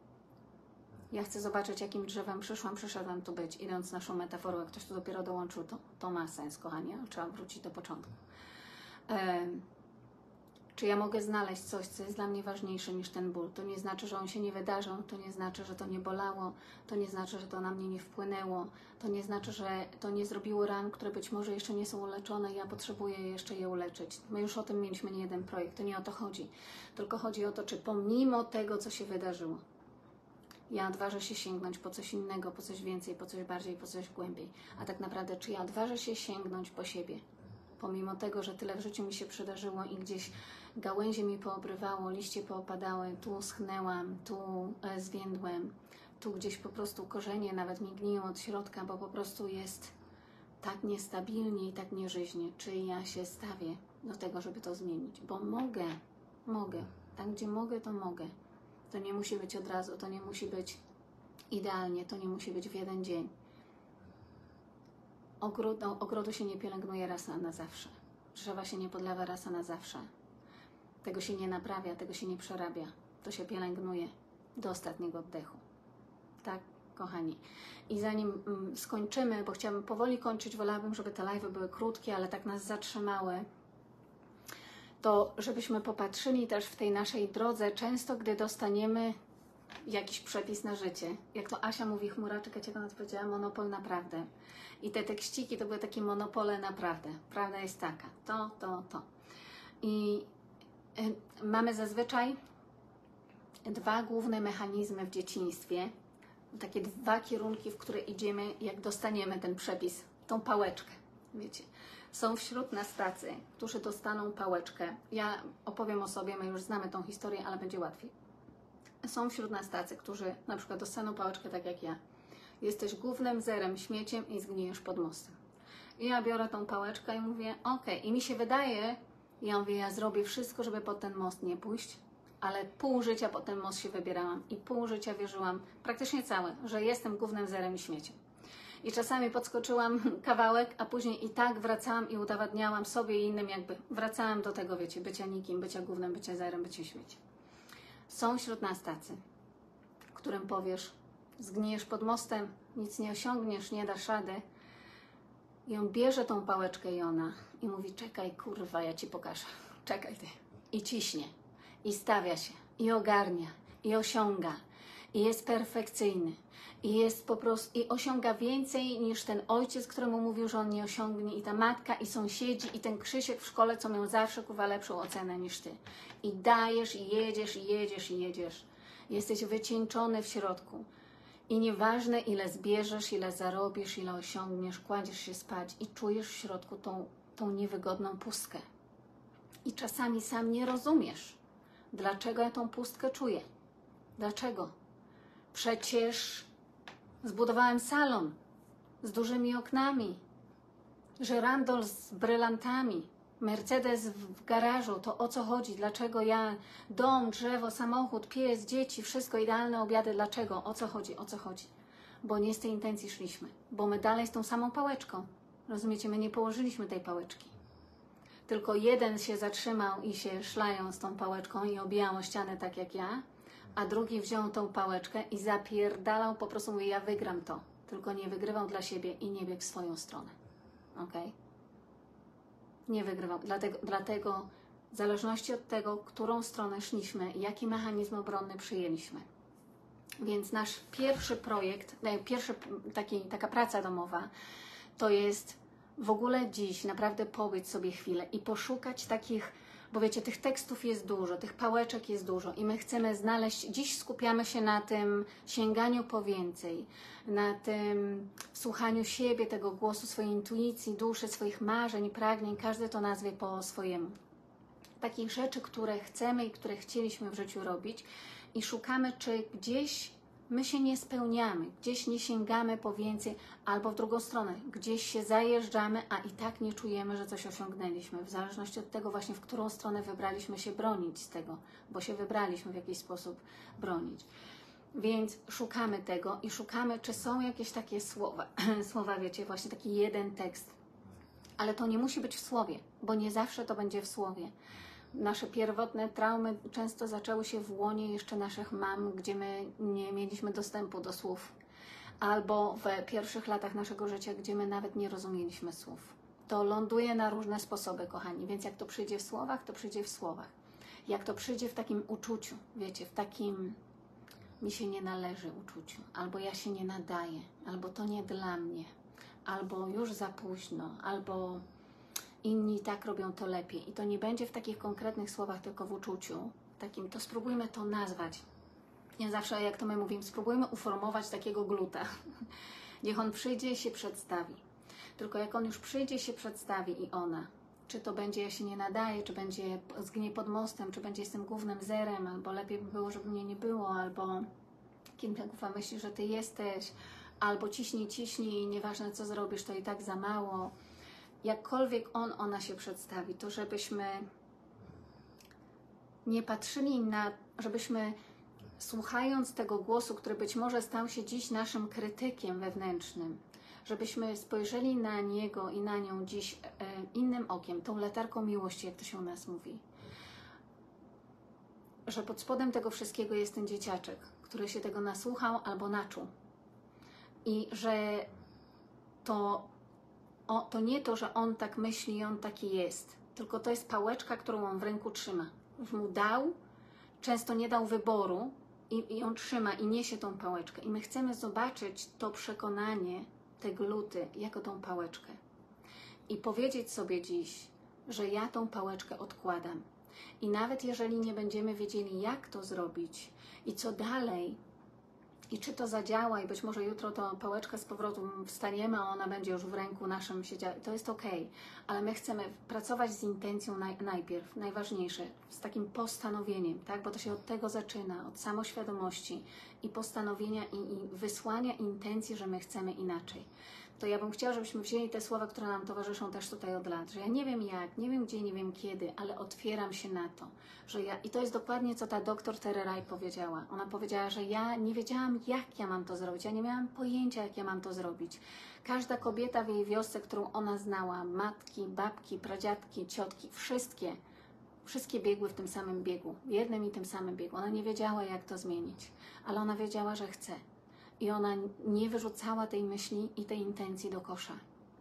Ja chcę zobaczyć, jakim drzewem przyszłam, przyszedłem tu być, idąc naszą metaforą. Jak ktoś tu dopiero dołączył, to, to ma sens, kochani, trzeba wrócić do początku. Um, czy ja mogę znaleźć coś, co jest dla mnie ważniejsze niż ten ból? To nie znaczy, że on się nie wydarzył, to nie znaczy, że to nie bolało, to nie znaczy, że to na mnie nie wpłynęło, to nie znaczy, że to nie zrobiło ran, które być może jeszcze nie są uleczone i ja potrzebuję jeszcze je uleczyć. My już o tym mieliśmy nie jeden projekt, to nie o to chodzi. Tylko chodzi o to, czy pomimo tego, co się wydarzyło, ja odważę się sięgnąć po coś innego, po coś więcej, po coś bardziej, po coś głębiej. A tak naprawdę, czy ja odważę się sięgnąć po siebie? Pomimo tego, że tyle w życiu mi się przydarzyło i gdzieś gałęzie mi poobrywało, liście poopadały, tu schnęłam, tu e, zwiędłem, tu gdzieś po prostu korzenie nawet mi gniją od środka, bo po prostu jest tak niestabilnie i tak nieżyźnie. Czy ja się stawię do tego, żeby to zmienić? Bo mogę, mogę. Tam, gdzie mogę, to mogę. To nie musi być od razu, to nie musi być idealnie, to nie musi być w jeden dzień. Ogród, no, ogrodu się nie pielęgnuje raz na, na zawsze. Drzewa się nie podlewa raz na zawsze. Tego się nie naprawia, tego się nie przerabia. To się pielęgnuje do ostatniego oddechu. Tak, kochani. I zanim mm, skończymy, bo chciałabym powoli kończyć, wolałabym, żeby te live'y były krótkie, ale tak nas zatrzymały, to żebyśmy popatrzyli też w tej naszej drodze, często gdy dostaniemy jakiś przepis na życie. Jak to Asia mówi, chmura, czekajcie, jak ona to powiedziała, monopol na prawdę. I te tekściki to były takie monopole na prawdę. Prawda jest taka, to, to, to. I y, mamy zazwyczaj dwa główne mechanizmy w dzieciństwie, takie dwa kierunki, w które idziemy, jak dostaniemy ten przepis, tą pałeczkę, wiecie. Są wśród nas tacy, którzy dostaną pałeczkę. Ja opowiem o sobie, my już znamy tą historię, ale będzie łatwiej. Są wśród nas tacy, którzy na przykład dostaną pałeczkę tak jak ja. Jesteś głównym zerem, śmieciem i zgnijesz pod mostem. I ja biorę tą pałeczkę i mówię, ok, i mi się wydaje, ja mówię, ja zrobię wszystko, żeby pod ten most nie pójść, ale pół życia pod ten most się wybierałam i pół życia wierzyłam, praktycznie całe, że jestem głównym zerem i śmieciem. I czasami podskoczyłam kawałek, a później i tak wracałam i udowadniałam sobie i innym jakby, wracałam do tego, wiecie, bycia nikim, bycia głównym, bycia zerem, bycia śmieciem. Są wśród nas tacy, którym powiesz, zgnijesz pod mostem, nic nie osiągniesz, nie dasz rady. I on bierze tą pałeczkę i ona i mówi, czekaj kurwa, ja ci pokażę, czekaj ty. I ciśnie. i stawia się, i ogarnia, i osiąga, i jest perfekcyjny, i jest po prostu, i osiąga więcej niż ten ojciec, któremu mówił, że on nie osiągnie, i ta matka, i sąsiedzi, i ten Krzysiek w szkole, co miał zawsze kurwa lepszą ocenę niż ty. I dajesz, i jedziesz, i jedziesz, i jedziesz. Jesteś wycieńczony w środku. I nieważne, ile zbierzesz, ile zarobisz, ile osiągniesz, kładziesz się spać i czujesz w środku tą, tą niewygodną pustkę. I czasami sam nie rozumiesz, dlaczego ja tą pustkę czuję. Dlaczego? Przecież zbudowałem salon z dużymi oknami, żyrandol z brylantami, Mercedes w garażu. To o co chodzi? Dlaczego ja? Dom, drzewo, samochód, pies, dzieci, wszystko, idealne obiady. Dlaczego? O co chodzi? O co chodzi? Bo nie z tej intencji szliśmy. Bo my dalej z tą samą pałeczką. Rozumiecie? My nie położyliśmy tej pałeczki. Tylko jeden się zatrzymał i się szlają z tą pałeczką i obijał o ścianę tak jak ja, a drugi wziął tą pałeczkę i zapierdalał, po prostu mówi, ja wygram to. Tylko nie wygrywał dla siebie i nie biegł w swoją stronę. Okej? Okay? Nie wygrywał. Dlatego, dlatego w zależności od tego, którą stronę szliśmy, jaki mechanizm obronny przyjęliśmy. Więc nasz pierwszy projekt, pierwszy taki, taka praca domowa, to jest w ogóle dziś naprawdę pobyć sobie chwilę i poszukać takich, bo wiecie, tych tekstów jest dużo, tych pałeczek jest dużo i my chcemy znaleźć, dziś skupiamy się na tym sięganiu po więcej, na tym słuchaniu siebie, tego głosu, swojej intuicji, duszy, swoich marzeń, pragnień, każdy to nazwie po swojemu. Takich rzeczy, które chcemy i które chcieliśmy w życiu robić i szukamy, czy gdzieś my się nie spełniamy, gdzieś nie sięgamy po więcej, albo w drugą stronę, gdzieś się zajeżdżamy, a i tak nie czujemy, że coś osiągnęliśmy. W zależności od tego właśnie, w którą stronę wybraliśmy się bronić z tego, bo się wybraliśmy w jakiś sposób bronić. Więc szukamy tego i szukamy, czy są jakieś takie słowa, słowa, wiecie, właśnie taki jeden tekst. Ale to nie musi być w słowie, bo nie zawsze to będzie w słowie. Nasze pierwotne traumy często zaczęły się w łonie jeszcze naszych mam, gdzie my nie mieliśmy dostępu do słów. Albo w pierwszych latach naszego życia, gdzie my nawet nie rozumieliśmy słów. To ląduje na różne sposoby, kochani. Więc jak to przyjdzie w słowach, to przyjdzie w słowach. Jak to przyjdzie w takim uczuciu, wiecie, w takim mi się nie należy uczuciu, albo ja się nie nadaję, albo to nie dla mnie, albo już za późno, albo inni tak robią to lepiej. I to nie będzie w takich konkretnych słowach, tylko w uczuciu. Takim, to spróbujmy to nazwać. Ja zawsze, jak to my mówimy, spróbujmy uformować takiego gluta. Niech on przyjdzie i się przedstawi. Tylko jak on już przyjdzie, się przedstawi i ona, czy to będzie ja się nie nadaję, czy będzie zgnie pod mostem, czy będzie jestem głównym zerem, albo lepiej by było, żeby mnie nie było, albo kim ta głowa myśli, że ty jesteś, albo ciśnij, ciśnij, nieważne co zrobisz, to i tak za mało. Jakkolwiek on, ona się przedstawi, to żebyśmy nie patrzyli na, żebyśmy słuchając tego głosu, który być może stał się dziś naszym krytykiem wewnętrznym, żebyśmy spojrzeli na niego i na nią dziś e, innym okiem, tą latarką miłości, jak to się u nas mówi. Że pod spodem tego wszystkiego jest ten dzieciaczek, który się tego nasłuchał albo naczuł. I że to O, to nie to, że on tak myśli i on taki jest, tylko to jest pałeczka, którą on w ręku trzyma. Już mu dał, często nie dał wyboru i, i on trzyma i niesie tą pałeczkę. I my chcemy zobaczyć to przekonanie, te gluty, jako tą pałeczkę. I powiedzieć sobie dziś, że ja tą pałeczkę odkładam. I nawet jeżeli nie będziemy wiedzieli, jak to zrobić i co dalej, i czy to zadziała i być może jutro to pałeczka z powrotem wstaniemy, a ona będzie już w ręku naszym siedziała, to jest ok, ale my chcemy pracować z intencją naj, najpierw, najważniejsze, z takim postanowieniem, tak? Bo to się od tego zaczyna, od samoświadomości i postanowienia i, i wysłania intencji, że my chcemy inaczej. To ja bym chciała, żebyśmy wzięli te słowa, które nam towarzyszą też tutaj od lat, że ja nie wiem jak, nie wiem gdzie, nie wiem kiedy, ale otwieram się na to, że ja, i to jest dokładnie co ta doktor Tererai powiedziała. Ona powiedziała, że ja nie wiedziałam jak ja mam to zrobić, ja nie miałam pojęcia jak ja mam to zrobić. Każda kobieta w jej wiosce, którą ona znała, matki, babki, pradziadki, ciotki, wszystkie, wszystkie biegły w tym samym biegu, w jednym i tym samym biegu. Ona nie wiedziała jak to zmienić, ale ona wiedziała, że chce. I ona nie wyrzucała tej myśli i tej intencji do kosza.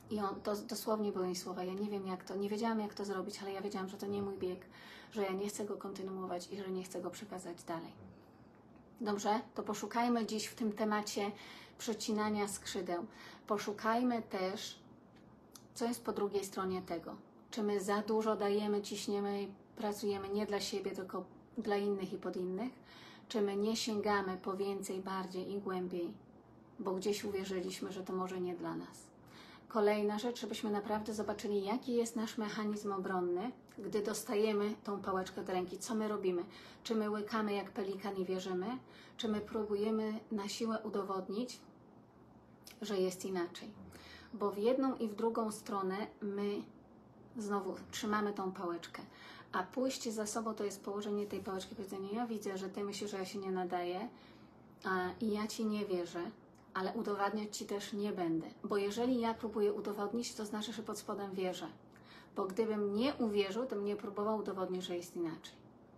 I on, to dosłownie były jej słowa, ja nie wiem jak to, nie wiedziałam jak to zrobić, ale ja wiedziałam, że to nie mój bieg, że ja nie chcę go kontynuować i że nie chcę go przekazać dalej. Dobrze? To poszukajmy dziś w tym temacie przecinania skrzydeł. Poszukajmy też, co jest po drugiej stronie tego. Czy my za dużo dajemy, ciśniemy i pracujemy nie dla siebie, tylko dla innych i pod innych? Czy my nie sięgamy po więcej, bardziej i głębiej, bo gdzieś uwierzyliśmy, że to może nie dla nas? Kolejna rzecz, żebyśmy naprawdę zobaczyli, jaki jest nasz mechanizm obronny, gdy dostajemy tą pałeczkę do ręki. Co my robimy? Czy my łykamy jak pelikan i wierzymy? Czy my próbujemy na siłę udowodnić, że jest inaczej? Bo w jedną i w drugą stronę my znowu trzymamy tą pałeczkę. A pójście za sobą to jest położenie tej pałeczki, powiedzenie, ja widzę, że Ty myślisz, że ja się nie nadaję a, i ja Ci nie wierzę, ale udowadniać Ci też nie będę. Bo jeżeli ja próbuję udowodnić, to znaczy, że pod spodem wierzę. Bo gdybym nie uwierzył, to bym nie próbował udowodnić, że jest inaczej.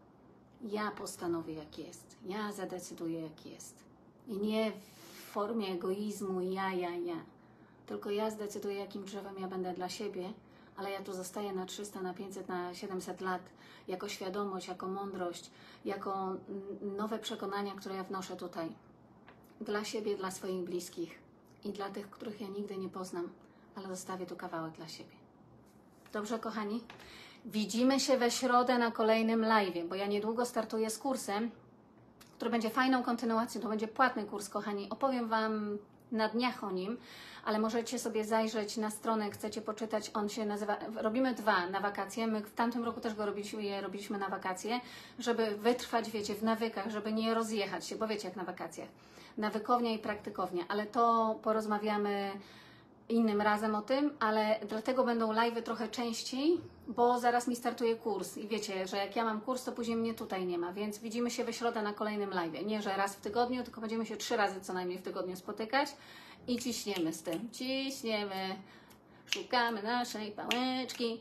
Ja postanowię, jak jest. Ja zadecyduję, jak jest. I nie w formie egoizmu ja, ja, ja. Tylko ja zdecyduję, jakim drzewem ja będę dla siebie, ale ja tu zostaję na trzysta, na pięćset, na siedemset lat jako świadomość, jako mądrość, jako nowe przekonania, które ja wnoszę tutaj. Dla siebie, dla swoich bliskich i dla tych, których ja nigdy nie poznam, ale zostawię tu kawałek dla siebie. Dobrze, kochani? Widzimy się we środę na kolejnym live'ie, bo ja niedługo startuję z kursem, który będzie fajną kontynuacją. To będzie płatny kurs, kochani. Opowiem Wam na dniach o nim, ale możecie sobie zajrzeć na stronę, jak chcecie poczytać. On się nazywa, robimy dwa na wakacje. My w tamtym roku też go robiliśmy, je robiliśmy na wakacje, żeby wytrwać, wiecie, w nawykach, żeby nie rozjechać się, bo wiecie, jak na wakacjach. Nawykownia i praktykownia, ale to porozmawiamy innym razem o tym, ale dlatego będą live'y trochę częściej, bo zaraz mi startuje kurs i wiecie, że jak ja mam kurs, to później mnie tutaj nie ma, więc widzimy się we środę na kolejnym live'ie. Nie, że raz w tygodniu, tylko będziemy się trzy razy co najmniej w tygodniu spotykać i ciśniemy z tym. Ciśniemy, szukamy naszej pałeczki.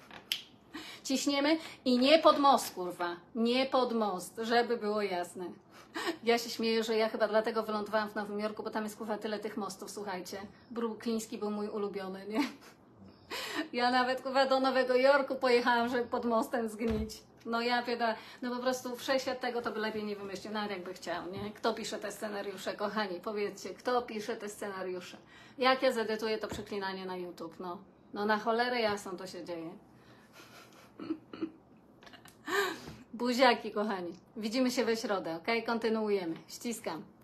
Ciśniemy i nie pod most, kurwa, nie pod most, żeby było jasne. Ja się śmieję, że ja chyba dlatego wylądowałam w Nowym Jorku, bo tam jest kurwa tyle tych mostów, słuchajcie. Brooklyński był mój ulubiony, nie? Ja nawet kurwa do Nowego Jorku pojechałam, żeby pod mostem zgnić. No ja pieda, no po prostu wszechświat tego to by lepiej nie wymyślił, nawet jakby chciał, nie? Kto pisze te scenariusze, kochani? Powiedzcie, kto pisze te scenariusze? Jak ja zedytuję to przeklinanie na YouTube, no? No na cholerę jasną to się dzieje. Buziaki, kochani. Widzimy się we środę, ok? Kontynuujemy. Ściskam.